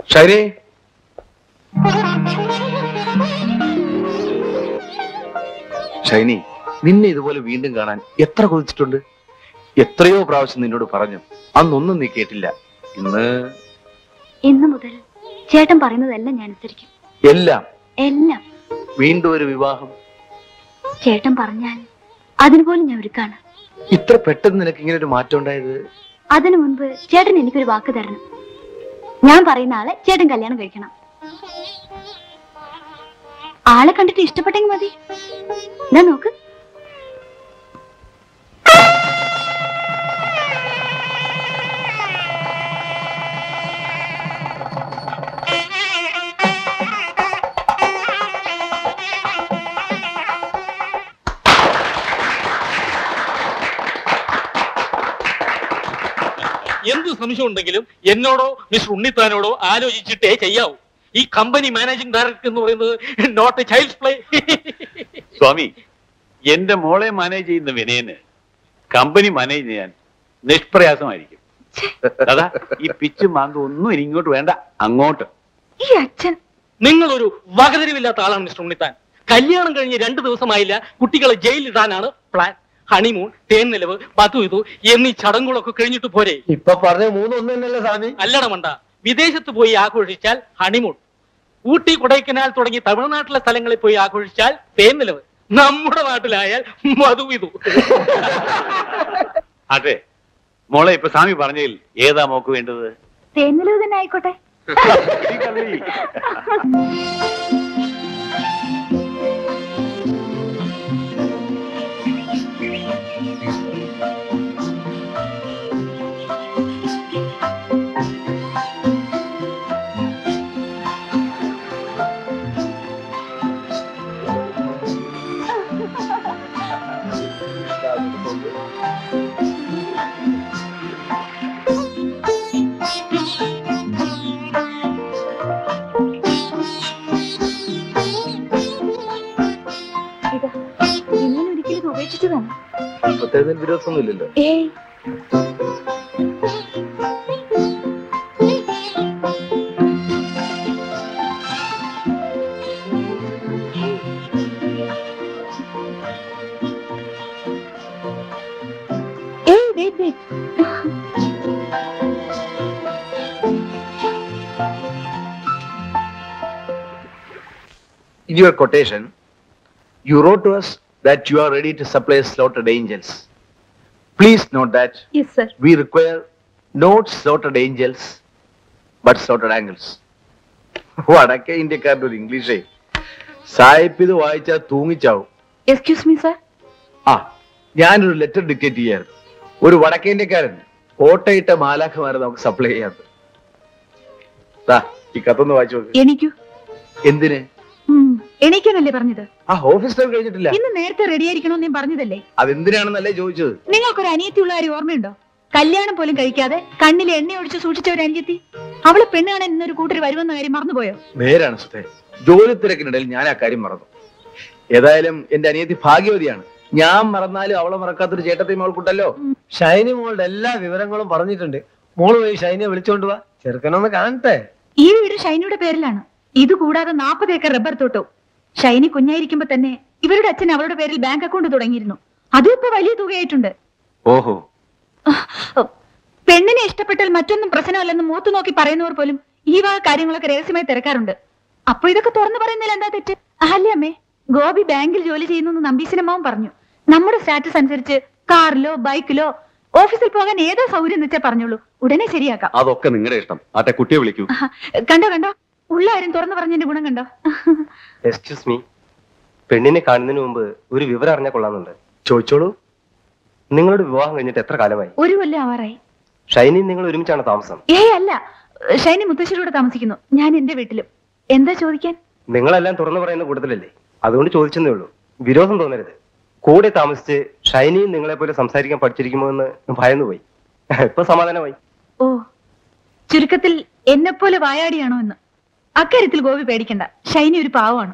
ഷൈനി, ഷൈനി, നിന്നെ ഇതുപോലെ വീണ്ടും കാണാൻ എത്ര കൊതിച്ചിട്ടുണ്ട്. എത്രയോ പ്രാവശ്യം നിന്നോട് പറഞ്ഞു, അന്നൊന്നും നീ കേട്ടില്ല. ഇന്ന് മുതൽ ചേട്ടൻ പറയുന്നതെല്ലാം ഞാൻ അനുസരിക്കും. എല്ലാം എല്ലാം. വീണ്ടും ഒരു വിവാഹം ചേട്ടൻ പറഞ്ഞാൽ അതിനുപോലും ഞാൻ ഒരുക്കാണ്. ഇത്ര പെട്ടെന്ന് നിനക്ക് ഇങ്ങനെ ഒരു മാറ്റം ഉണ്ടായത്? അതിനു മുൻപ് ചേട്ടൻ എനിക്കൊരു വാക്ക് തരണം. ഞാൻ പറയുന്ന ആളെ ചേട്ടൻ കല്യാണം കഴിക്കണം. ആളെ കണ്ടിട്ട് ഇഷ്ടപ്പെട്ടെങ്കിൽ മതി. ഞാൻ നോക്ക്. എന്ത് സംശയം ഉണ്ടെങ്കിലും എന്നോടോ മിസ്റ്റർ ഉണ്ണിത്താനോടോ ആലോചിച്ചിട്ടേ ചെയ്യാവൂ. ഈ കമ്പനി മാനേജിംഗ് ഡയറക്ടർ എന്ന് പറയുന്നത് not a child's play. Swami, എന്റെ മോളെ മാനേജ് ചെയ്യുന്ന വിനയന് കമ്പനി മാനേജ് ചെയ്യാൻ നിഷ്പ്രയാസമായിരിക്കും. അതാ ഈ പിച്ചും മാന്തും ഒന്നും ഇനി ഇങ്ങോട്ട് വേണ്ട, അങ്ങോട്ട്. ഈ അച്ഛൻ നിങ്ങളൊരു വകതിരിവില്ലാത്ത ആളാണ് മിസ്റ്റർ ഉണ്ണിത്താൻ. കല്യാണം കഴിഞ്ഞ് 2 ദിവസമായില്ല, കുട്ടികളെ ജയിലിടാനാണ് പ്ലാൻ. ഹണിമൂൺ, തേൻനിലവ്, ബതുവിതു എന്നീ ചടങ്ങുകളൊക്കെ കഴിഞ്ഞിട്ട് പോരെ? ഇപ്പൊ പറഞ്ഞ 3 ഒന്നല്ലേ സ്വാമി? അല്ലട മണ്ട, വിദേശത്ത് പോയി ആഘോഷിച്ചാൽ ഹണിമൂൺ, ഊട്ടി കൊടൈക്കനാൽ തുടങ്ങി തമിഴ്നാട്ടിലെ സ്ഥലങ്ങളിൽ പോയി ആഘോഷിച്ചാൽ തേൻനിലവ്, നമ്മുടെ നാട്ടിലായാൽ ബതുവിതു. അതെ മോളെ, ഇപ്പൊ സ്വാമി പറഞ്ഞതിൽ ഏതാ മോക്ക് വേണ്ടത്? തേൻനിലവ് തന്നെ ആയിക്കോട്ടെ. വിരോധമൊന്നുമില്ലല്ലോ. In your quotation, you wrote to us that you are ready to supply slaughtered angels. Please note that Yes, sir. we require not slaughtered angels, but slaughtered angels. വടക്കേ ഇന്ത്യക്കാരുടെ ഒരു ഇംഗ്ലീഷേ സായിപ്പ് ഇത് വായിച്ചാൽ തൂങ്ങിച്ചാവും. Excuse me, sir. ഞാനൊരു letter dictate ചെയ്യായിരുന്നു. ഒരു വടക്കേ ഇന്ത്യക്കാരൻ ഓട്ടയിട്ട മാലാഖമാരെ നമുക്ക് സപ്ലൈ ചെയ്യാത്ത. ഈ കത്തൊന്ന് വായിച്ചു നോക്ക്. എനിക്കു എന്തിന്? എണീക്കാനല്ലേ പറഞ്ഞത്? ഓഫീസ് ടൈം കഴിഞ്ഞിട്ടില്ല. ഇന്ന് നേരത്തെ റെഡി ആയിരിക്കണമെന്ന് ഞാൻ പറഞ്ഞതല്ലേ? അതെന്തിനാണെന്നല്ലേ ചോദിച്ചത്. നിങ്ങൾക്കൊരു അനിയത്തിയുള്ള കാര്യം ഓർമ്മയുണ്ടോ? കല്യാണം പോലും കഴിക്കാതെ കണ്ണിൽ എണ്ണ ഒഴിച്ച് സൂക്ഷിച്ച ഒരു അനിയത്തി. അവള് പെണ്ണ് കാണാൻ ഇന്നൊരു കൂട്ടർ വരുമെന്ന കാര്യം മറന്നുപോയോ? നേരാണ് സുധേ, ജോലി തിരക്കിനിടയിൽ ഞാൻ ആ കാര്യം മറന്നു. ഏതായാലും എന്റെ അനിയത്തി ഭാഗ്യവതിയാണ്. ഞാൻ മറന്നാലും അവളെ മറക്കാത്തൊരു ചേട്ടത്തെയും അവൾക്കുണ്ടല്ലോ. ഷൈനി മോളുടെ എല്ലാ വിവരങ്ങളും പറഞ്ഞിട്ടുണ്ട്. മോള് പോയി ഷൈനിയെ വിളിച്ചോണ്ട് വാ, ചെറുക്കനൊന്ന് കാണട്ടെ. ഈ വീട് ഷൈനിയുടെ പേരിലാണ്. ഇത് കൂടാതെ 40 ഏക്കർ റബ്ബർ തോട്ടവും. ഷൈനി കുഞ്ഞായിരിക്കുമ്പോ തന്നെ ഇവരുടെ അച്ഛൻ അവരുടെ പേരിൽ ബാങ്ക് അക്കൗണ്ട് തുടങ്ങിയിരുന്നു. അതും ഇപ്പൊ വലിയ തുകയായിട്ടുണ്ട്. ഓഹോ. പെണ്ണിനെ ഇഷ്ടപ്പെട്ടാൽ മറ്റൊന്നും പ്രശ്നമല്ലെന്ന് മൂത്തു നോക്കി പറയുന്നവർ പോലും ഈ വക കാര്യങ്ങളൊക്കെ രഹസ്യമായി തിരക്കാറുണ്ട്. അപ്പൊ ഇതൊക്കെ തുറന്നു പറയുന്നതിൽ എന്താ തെറ്റ്? അല്ലേ അമ്മേ? ഗോപി ബാങ്കിൽ ജോലി ചെയ്യുന്നു നമ്പീശനമ്മാവും പറഞ്ഞു. നമ്മുടെ സ്റ്റാറ്റസ് അനുസരിച്ച് കാറിലോ ബൈക്കിലോ ഓഫീസിൽ പോകാൻ ഏതോ സൗകര്യം വെച്ചാൽ പറഞ്ഞോളൂ, ഉടനെ ശരിയാക്കാം. അതൊക്കെ നിങ്ങളുടെ ഇഷ്ടം. ആട്ടെ, കുട്ടിയെ വിളിക്കൂ. കണ്ടോ ഉള്ള കാര്യം തുറന്നു പറഞ്ഞതിന്റെ ഗുണം കണ്ടോ? എക്സ്ക്യൂസ് മീ, പെണ്ണിനെ കാണുന്നതിന് മുമ്പ് ഒരു വിവരം അറിഞ്ഞാൽ കൊള്ളാമെന്നുണ്ട്. ചോദിച്ചോളൂ. നിങ്ങളുടെ വിവാഹം കഴിഞ്ഞിട്ട് എത്ര കാലമായി? 1 കൊല്ലം ആവാറായി. ഷൈനി നിങ്ങൾ ഒരുമിച്ചാണ് താമസം? അല്ല, ഷൈനി മുത്തശ്ശിയുടെ താമസിക്കുന്നു, ഞാൻ എന്റെ വീട്ടിലും. എന്താ ചോദിക്കാൻ? നിങ്ങളെല്ലാം തുറന്നു പറയുന്ന കൂട്ടത്തിലല്ലേ, അതുകൊണ്ട് ചോദിച്ചെന്നേ ഉള്ളൂ. വിരോധം തോന്നരുത്. കൂടെ താമസിച്ച് ഷൈനിയും നിങ്ങളെ പോലെ സംസാരിക്കാൻ പഠിച്ചിരിക്കുമോ എന്ന് ഭയന്നു പോയി. ഇപ്പൊ സമാധാനമായി. ഓ, ചുരുക്കത്തിൽ എന്നെപ്പോലെ വായാടിയാണോ എന്ന്. അക്കാര്യത്തിൽ ഗോപി പേടിക്കണ്ട, ഷൈനി ഒരു പാവമാണ്.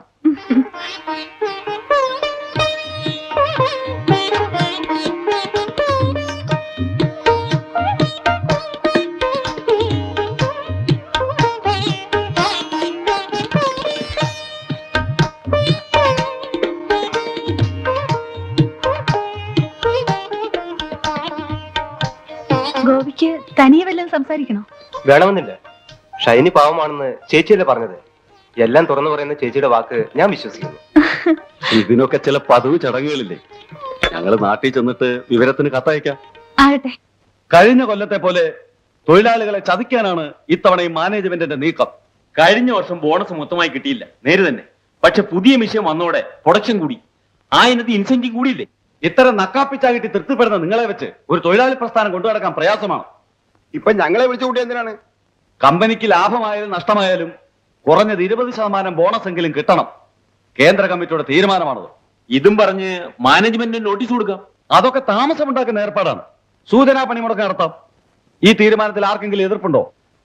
എനിക്ക് തനിയെ വല്ലതും സംസാരിക്കണോ? വേണമെന്നില്ല. ഷൈനി പാവമാണെന്ന് ചേച്ചിയല്ലേ പറഞ്ഞത്. എല്ലാം തുറന്നു പറയുന്ന ചേച്ചിയുടെ വാക്ക് ഞാൻ വിശ്വസിക്കുന്നു. ഇതിനൊക്കെ ചില പതിവ് ചടങ്ങുകളില്ലേ? ഞങ്ങള് നാട്ടിൽ ചെന്നിട്ട് വിവരത്തിന് കത്തയക്കാം. ആകട്ടെ. കഴിഞ്ഞ കൊല്ലത്തെ പോലെ തൊഴിലാളികളെ ചതിക്കാനാണ് ഇത്തവണ ഈ മാനേജ്മെന്റിന്റെ നീക്കം. കഴിഞ്ഞ വർഷം ബോണസ് മൊത്തമായി കിട്ടിയില്ല, നേര് തന്നെ. പക്ഷെ പുതിയ മിഷൻ വന്നോടെ പ്രൊഡക്ഷൻ കൂടി, ആ ഇനത്തിൽ ഇൻസെന്റീവ് കൂടിയില്ലേ? ഇത്തരം നക്കാപ്പിച്ചാകിട്ട് തൃപ്തിപ്പെടുന്ന നിങ്ങളെ വെച്ച് ഒരു തൊഴിലാളി പ്രസ്ഥാനം കൊണ്ടുനടക്കാൻ പ്രയാസമാണ്. ഇപ്പൊ ഞങ്ങളെ വിളിച്ചു കൂട്ടി എന്തിനാണ്? കമ്പനിക്ക് ലാഭമായാലും നഷ്ടമായാലും കുറഞ്ഞത് 20% ബോണസ് എങ്കിലും കിട്ടണം. കേന്ദ്ര കമ്മിറ്റിയുടെ തീരുമാനമാണത്. ഇതും പറഞ്ഞ് മാനേജ്മെന്റിന് നോട്ടീസ് കൊടുക്കാം. അതൊക്കെ താമസമുണ്ടാക്കുന്ന ഏർപ്പാടാണ്. സൂചനാ പണിമുടക്ക് നടത്താം. ഈ തീരുമാനത്തിൽ ആർക്കെങ്കിലും എതിർപ്പുണ്ടോ?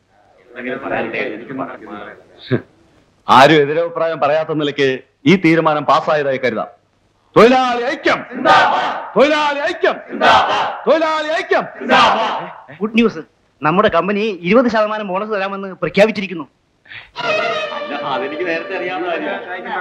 ആരും എതിരഭിപ്രായം പറയാത്ത നിലയ്ക്ക് ഈ തീരുമാനം പാസ്സായതായി കരുതാം. തൊഴിലാളി ഐക്യം! തൊഴിലാളി ഐക്യം! തൊഴിലാളി ഐക്യം! Good news. നമ്മുടെ കമ്പനി 20% ബോണസ് തരാമെന്ന് പ്രഖ്യാപിച്ചിരിക്കുന്നു. അതെനിക്ക് നേരത്തെ അറിയാവുന്ന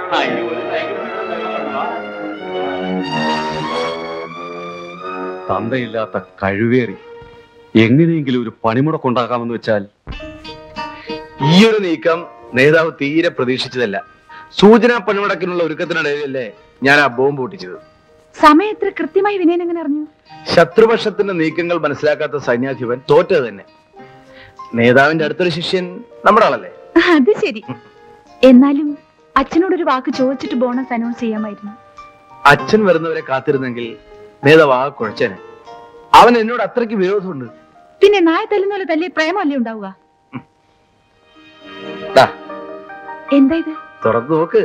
തന്തയില്ലാത്ത കഴിവേറി എങ്ങനെയെങ്കിലും ഒരു പണിമുടക്കുണ്ടാക്കാമെന്ന് വെച്ചാൽ ഈ ഒരു നീക്കം നേതാവ് തീരെ പ്രതീക്ഷിച്ചതല്ല. സൂചനാ പണിമുടക്കിനുള്ള ഒരുക്കത്തിനിടയിലല്ലേ ഞാൻ ആ ബോംബ് പൊട്ടിച്ചത്. സമയം എത്ര കൃത്യമായി വിനയൻ എങ്ങനെ അറിഞ്ഞു? ശത്രുപക്ഷത്തിന്റെ നീക്കങ്ങൾ മനസ്സിലാക്കാത്ത സൈന്യാധിപൻ തോറ്റത് തന്നെ. നേതാവിന്റെ അടുത്തൊരു ശിഷ്യൻ നമ്മുടെ ആളല്ലേ? അത് ശരി. എന്നാലും അച്ഛനോടൊരു വാക്ക് ചോദിച്ചിട്ട് ബോണസ് അനൗൺസ് ചെയ്യാമായിരുന്നു. അച്ഛൻ വരുന്നവരെ കാത്തിരുന്നെങ്കിൽ നേതാവ് ആ കുഴച്ചേനെ. അവൻ എന്നോട് അത്രയ്ക്ക് വിരോധമുണ്ട്. പിന്നെ നായ തല്ലുന്ന പോലെ തല്ലിയ പ്രേമല്ലേ ഉണ്ടാവുക? എന്താ ഇത്? തുറന്നു നോക്ക്.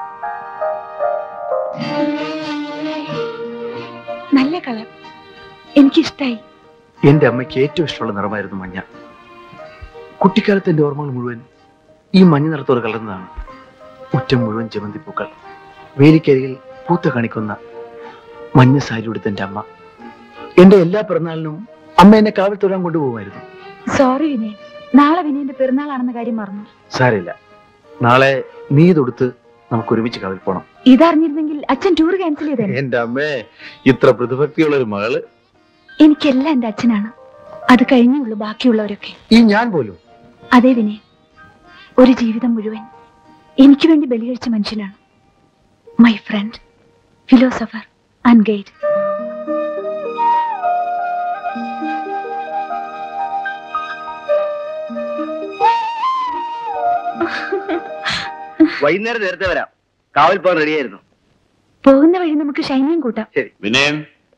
നല്ല കളർ, എനിക്കിഷ്ടായി. എന്റെ അമ്മയ്ക്ക് ഏറ്റവും ഇഷ്ടമുള്ള നിറമായിരുന്നു മഞ്ഞ. കുട്ടിക്കാലത്ത് എന്റെ ഓർമ്മകൾ മുഴുവൻ ഈ മഞ്ഞ നിറത്തോട് കലർന്നതാണ്. മുറ്റം മുഴുവൻ ജമന്തിപ്പൂക്കൾ, വേലിക്കരികിൽ പൂത്ത കാണിക്കുന്ന മഞ്ഞ സാരി ഉടുത്ത എന്റെ അമ്മ. എന്റെ എല്ലാ പിറന്നാളിനും അമ്മ എന്നെ കാവിൽ തൊഴാൻ കൊണ്ടുപോകുമായിരുന്നു. സോറി വിനയൻ, നാളെ വിനയന്റെ പിറന്നാളാണെന്ന കാര്യം മറന്നു. സാരില്ല, നാളെ നീ തൊടുത്ത് നമുക്ക് ഒരുമിച്ച് കാവിൽ പോണം. ഇതറിഞ്ഞിരുന്നെങ്കിൽ അച്ഛൻ ടൂർ ക്യാൻസൽ ചെയ്തേ. എന്റെ അമ്മേ, ഇത്ര പ്രതിഭക്തിയുള്ള ഒരു മകള്. എനിക്കെല്ലാം എന്റെ അച്ഛനാണ്. അത് കഴിഞ്ഞുള്ളൂ ബാക്കിയുള്ളവരൊക്കെ. ഈ ഞാൻ പോലും. അതെ വിനയൻ, ഒരു ജീവിതം മുഴുവൻ എനിക്ക് വേണ്ടി ബലികഴിച്ച മനുഷ്യനാണ്. My friend, philosopher and guide. വൈകുന്നേരം നേരത്തെ വരാം. കാവൽ പോകാൻ റെഡിയായിരുന്നു. പോകുന്ന വഴി നമുക്ക് ഷൈനിയും കൂട്ടാം. ശരി. വിനയൻ,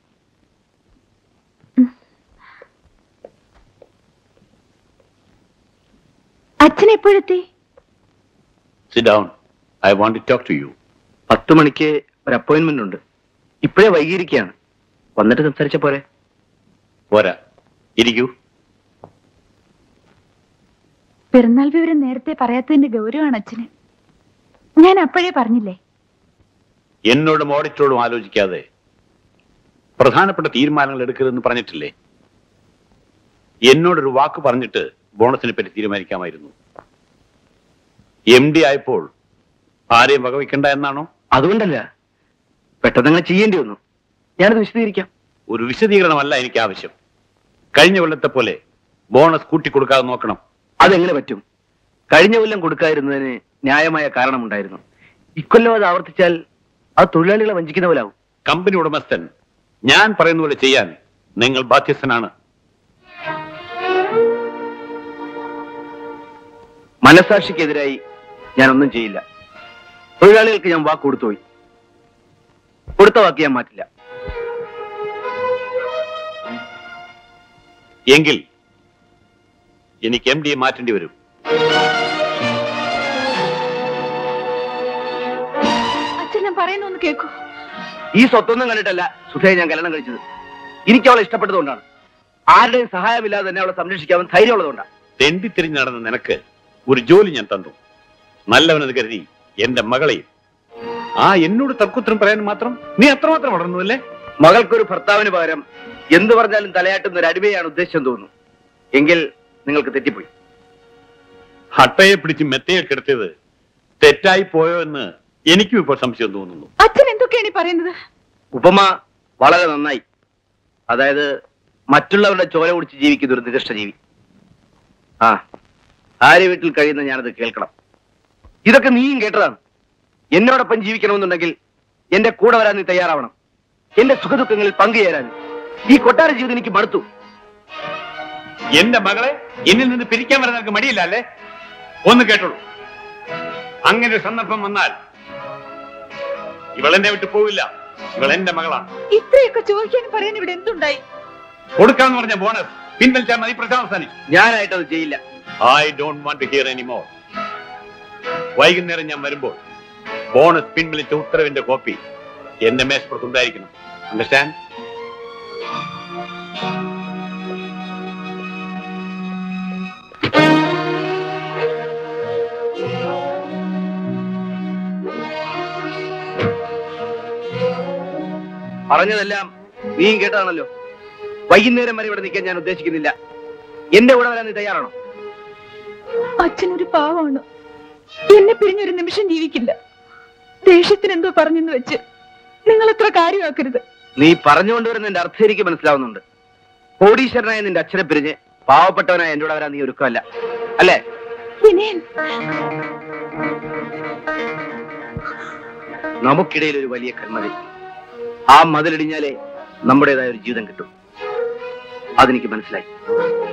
അച്ഛൻ എപ്പോഴെത്തി? sit down. I want to talk to you. 10 മണിക്ക് ഒരു അപ്പോയിന്റ്മെന്റ് ഉണ്ട്. ഇപ്പോഴേ വൈകിയിരിക്കുകയാണ്. വന്നിട്ട് സംസാരിച്ച പോരെ? പോരാ, ഇരിക്കൂ. പിറന്നാൾ വിവരം നേരത്തെ പറയാത്തതിന്റെ ഗൗരവമാണ് അച്ഛന്. ഞാൻ അപ്പോഴേ പറഞ്ഞില്ലേ? എന്നോടും ഓഡിറ്ററോടും ആലോചിക്കാതെ പ്രധാനപ്പെട്ട തീരുമാനങ്ങൾ എടുക്കരുതെന്ന് പറഞ്ഞിട്ടില്ലേ? എന്നോടൊരു വാക്ക് പറഞ്ഞിട്ട് ബോണസിനെ പറ്റി തീരുമാനിക്കാമായിരുന്നു. MD ആയപ്പോൾ ആരെയും വകവയ്ക്കണ്ട എന്നാണോ? അതുകൊണ്ടല്ല, പെട്ടെന്ന് അങ്ങനെ ചെയ്യേണ്ടി വന്നു. ഞാനത് വിശദീകരിക്കാം. ഒരു വിശദീകരണമല്ല എനിക്ക് ആവശ്യം. കഴിഞ്ഞ കൊല്ലത്തെ പോലെ ബോണസ് കൂട്ടിക്കൊടുക്കാതെ നോക്കണം. അതെങ്ങനെ പറ്റും? കഴിഞ്ഞ കൊല്ലം കൊടുക്കാതിരുന്നതിന് ന്യായമായ കാരണമുണ്ടായിരുന്നു. ഇക്കൊല്ലം അത് ആവർത്തിച്ചാൽ അത് തൊഴിലാളികളെ വഞ്ചിക്കുന്ന പോലാവും. കമ്പനി ഉടമസ്ഥൻ ഞാൻ പറയുന്ന പോലെ ചെയ്യാൻ നിങ്ങൾ ബാധ്യസ്ഥനാണ്. മനസാക്ഷിക്കെതിരായി ഞാനൊന്നും ചെയ്യില്ല. തൊഴിലാളികൾക്ക് ഞാൻ വാക്ക് കൊടുത്തുപോയി. കൊടുത്ത വാക്ക് ഞാൻ മാറ്റില്ല. എങ്കിൽ എനിക്ക് MD മാറ്റേണ്ടി വരും. അച്ഛൻ ഞാൻ പറയുന്നൊന്ന് കേൾക്കൂ. ഈ സ്വത്തൊന്നും കണ്ടിട്ടല്ല സുധയെ ഞാൻ കല്യാണം കഴിച്ചത്. എനിക്ക് അവളെ ഇഷ്ടപ്പെട്ടതുകൊണ്ടാണ്. ആരുടെയും സഹായമില്ലാതെ തന്നെ അവളെ സംരക്ഷിക്കാമെന്ന് ധൈര്യമുള്ളതുകൊണ്ടാണ്. തെണ്ടിത്തിരിഞ്ഞ് നടന്ന നിനക്ക് ഒരു ജോലി ഞാൻ തന്നു. നല്ലവനെന്ന് കരുതി എന്റെ മകളെയും. എന്നോട് തർക്കുത്തരം പറയാൻ മാത്രം നീ അത്രമാത്രം വളർന്നു അല്ലേ? മകൾക്കൊരു ഭർത്താവിന് പകരം എന്ത് പറഞ്ഞാലും തലയാട്ടുന്ന ഒരു അടിമയാണ് ഉദ്ദേശം തോന്നുന്നു. എങ്കിൽ നിങ്ങൾക്ക് തെറ്റിപ്പോയി. ഹട്ടയെ പിടിച്ച് മെത്തയെ കിടത്തിയത് തെറ്റായി പോയോ എന്ന് എനിക്കും ഇപ്പോൾ സംശയം തോന്നുന്നു. അച്ഛൻ എന്തൊക്കെയാണ് ഈ പറയുന്നത്? ഉപമ വളരെ നന്നായി. അതായത് മറ്റുള്ളവരുടെ ചോര കുടിച്ച് ജീവിക്കുന്ന ഒരു നികൃഷ്ട ജീവി. ആ, ഭാര്യ വീട്ടിൽ കഴിയുന്ന ഞാനത് കേൾക്കണം. ഇതൊക്കെ നീയും കേട്ടതാണ്. എന്നോടൊപ്പം ജീവിക്കണമെന്നുണ്ടെങ്കിൽ എന്റെ കൂടെ വരാൻ നീ തയ്യാറാവണം. എന്റെ സുഖദുഃഖങ്ങളിൽ പങ്കുചേരാൻ. ഈ കൊട്ടാര ജീവിതം എനിക്ക് മടുത്തു. എന്റെ മകളെ എന്നിൽ നിന്ന് പിരിക്കാൻ വരാൻ നിനക്ക് മടിയില്ല അല്ലേ? ഒന്ന് കേട്ടോളൂ. അങ്ങനെ ഒരു സന്ദർഭം വന്നാൽ ഇവളെന്നെ വിട്ടു പോവില്ല. ഇവൾ എന്റെ മകളാണ്. ഇത്രയൊക്കെ ചോദിക്കാനും പറയാൻ ഇവിടെ എന്തുണ്ടായി? കൊടുക്കാന്ന് പറഞ്ഞ ബോണസ് പിൻവലിച്ചാൽ മതി. പ്രശാസനി ഞാനായിട്ടത് ചെയ്യില്ല. I don't want to hear any more. വൈകുന്നേരം ഞാൻ വരുമ്പോൾ ബോണസ് പിൻവലിച്ച ഉത്തരവിന്റെ കോപ്പി എന്റെ മേശപ്പുറത്തുണ്ടായിരിക്കണം. അണ്ടർസ്റ്റാൻഡ്? പറഞ്ഞതെല്ലാം നീയും കേട്ടതാണല്ലോ. വൈകുന്നേരം വരെ ഇവിടെ നിൽക്കാൻ ഞാൻ ഉദ്ദേശിക്കുന്നില്ല. എന്റെ കൂടെ വരാൻ നീ തയ്യാറാണോ? അച്ഛനൊരു പാവമാണ്. എന്നെ പിരിഞ്ഞൊരു നിമിഷം ജീവിക്കില്ല. ദേഷ്യത്തിന് എന്തോ പറഞ്ഞെന്ന് വെച്ച് നിങ്ങൾ എത്ര കാര്യമാക്കരുത്. നീ പറഞ്ഞുകൊണ്ടുവരുന്ന എന്റെ അർത്ഥം എനിക്ക് മനസ്സിലാവുന്നുണ്ട്. കോടീശ്വരനായ നിന്റെ അച്ഛനെ പിരിഞ്ഞ് പാവപ്പെട്ടവനായ എന്റെ കൂടെ വരാൻ നീ ഒരുക്കമല്ല അല്ലേ? വിനയൻ, നമുക്കിടയിൽ ഒരു വലിയ കന്മതിൽ. ആ മതിലിടിഞ്ഞാലേ നമ്മുടേതായ ഒരു ജീവിതം കിട്ടും. അതെനിക്ക് മനസ്സിലായി.